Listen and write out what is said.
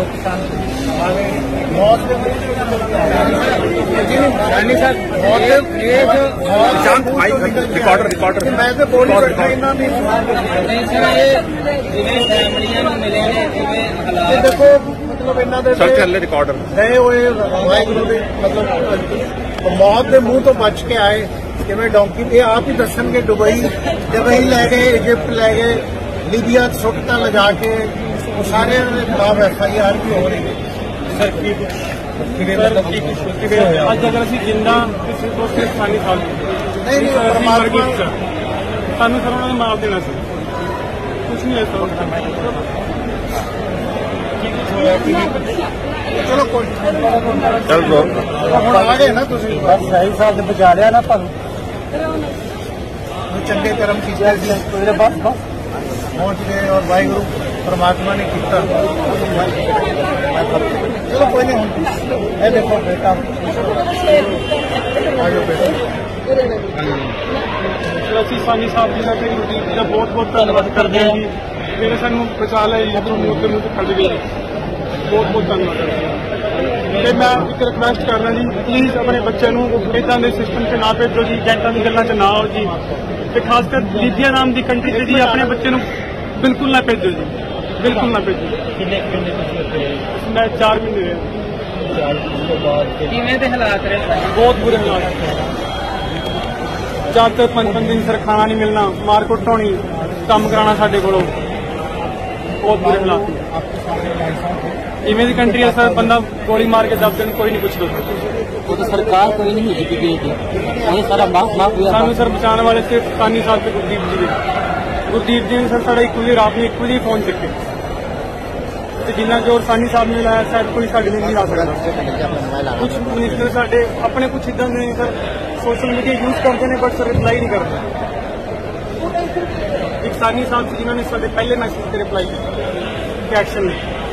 सुख शांति मौत के रिकॉर्डर मैं तो बोल ही बैठा इन्ना नहीं देखो मतलब इन्ना दे रिकॉर्डर गए हुए वाहिगुरू दे मतलब मौत के मुंह तो बच के आए किवें डोंकी ये आप ही दसणगे दुबई लै गए इजिप्ट लै गए लीबिया सुट्टा लगा के वो सारे खिलाफ FIR भी हो रही है सर ਅੱਜ ਅਗਰ ਅਸੀਂ ਜਿੰਦਾ ਕਿਸੇ ਤੋਂ ਸਿਰਫ ਸਾਨੀ ਸਾਲ नहीं परमात्मा ਸਾਨੂੰ ਸਰ ਉਹਨਾਂ ਨੇ ਮਾਰ ਦੇਣਾ ਸੀ ਕੁਝ ਨਹੀਂ ਐਸਾ चलो कोई चल ब्रो ਹੁਣ ਆ ਗਏ ना तुसीं बस सही साहब ने बचा लिया ना ਤੁਹਾਨੂੰ चंगे कर्म कीते बस बस पहुंच गए और वाहिगुरू परमात्मा ने किया चलो कोई नहीं ये देखो बेटा आयो बेटा ਅਸੀਂ ਸਾਨੀ ਸਾਹਿਬ ਜੀ ਦਾ ਤੇ ਗੁਰਦੀਪ ਜੀ ਦਾ ਬਹੁਤ ਬਹੁਤ ਧੰਨਵਾਦ ਕਰਦੇ ਹਾਂ ਜੀ ਜਿਹੜੇ ਸਾਨੂੰ ਬਚਾ ਲਿਆ ਜੀ ਤੋਂ ਮੌਤ ਦੇ ਮੂੰਹ ਤੋਂ ਕੱਢ ਗਏ ਬਹੁਤ ਬਹੁਤ ਧੰਨਵਾਦ ਤੇ ਮੈਂ ਇੱਕ ਰਿਕਵੈਸਟ ਕਰਦਾ ਜੀ ਪਲੀਜ਼ ਆਪਣੇ ਬੱਚਿਆਂ ਨੂੰ ਇੱਦਾਂ ਦੇ ਸਿਸਟਮ 'ਚ ਨਾ ਭੇਜੋ ਜੀ ਏਜੰਟਾਂ ਦੀ ਗੱਲਾਂ 'ਚ ਨਾ ਆਓ ਜੀ ਤੇ ਖਾਸ ਕਰ ਲੀਬੀਆ ਨਾਮ ਦੀ ਕੰਟਰੀ 'ਚ ਜੀ ਆਪਣੇ ਬੱਚੇ ਨੂੰ ਬਿਲਕੁਲ ਨਾ ਭੇਜੋ ਜੀ ਬਿਲਕੁਲ ਨਾ ਭੇਜੋ ਮੈਂ 4 ਮਹੀਨੇ ਰਿਹਾ ਕਿਵੇਂ ਦੇ ਹਾਲਾਤ ਰਹੇ ਬਹੁਤ ਬੁਰੇ ਹਾਲਾਤ ਜਦ ਤੱਕ 5 ਦਿਨ ਸਰ ਖਾਣਾ ਨਹੀਂ ਮਿਲਣਾ ਮਾਰ ਕੁੱਟ ਹੋਣੀ ਕੰਮ ਕਰਾਉਣਾ ਸਾਡੇ ਕੋਲੋਂ ਬਹੁਤ ਬੁਰੇ ਹਾਲਾਤ ਇਵੇਂ ਦੀ ਕੰਟਰੀ ਹੈ ਸਰ ਬੰਦਾ ਗੋਲੀ ਮਾਰ ਕੇ ਦੱਬ ਦੇਣ ਕੋਈ ਨਹੀਂ ਪੁੱਛਦਾ वो तो सरकार कोई नहीं है गई थी वही सारा माफ हुआ ਸਾਨੂੰ ਸਰ ਬਚਾਉਣ ਵਾਲੇ ਸਿਰਫ ਸਾਨੀ ਸਾਹਿਬ ਤੇ ਗੁਰਦੀਪ ਜੀ ਨੇ ਸਰ ਸਾਡਾ ਇੱਕੋ ਜਿਹੀ ਰਾਤ ਨੂੰ ਇੱਕੋ ਜਿਹੀ ਫੋਨ ਚੱਕੇ ਤੇ ਜਿੰਨਾ ਜ਼ੋਰ ਸਾਨੀ ਸਾਹਿਬ ਨੇ ਲਾਇਆ ਸ਼ਾਇਦ ਕੋਈ ਸਾਡੇ ਲਈ ਨਹੀਂ ਲਾ ਸਕਦਾ ਕੁਝ ਮਿਨਿਸਟਰ ਸਾਡੇ ਆਪਣੇ ਕੁਝ ਇਦਾਂ ਦੇ ਸਰ ਸੋਸ਼ਲ ਮੀਡੀਆ ਯੂਜ਼ ਕਰਦੇ ਨੇ ਬਟ ਸਰ ਰਿਪਲਾਈ ਨਹੀਂ ਕਰਦੇ ਇੱਕ ਸਾਨੀ ਸਾਹਿਬ ਜਿਨ੍ਹਾਂ ਨੇ ਸਾਡੇ ਪਹਿਲੇ ਮੈਸੇਜ ਤੇ ਰਿਪਲਾਈ ਕੀਤਾ ਐਕਸ਼ਨ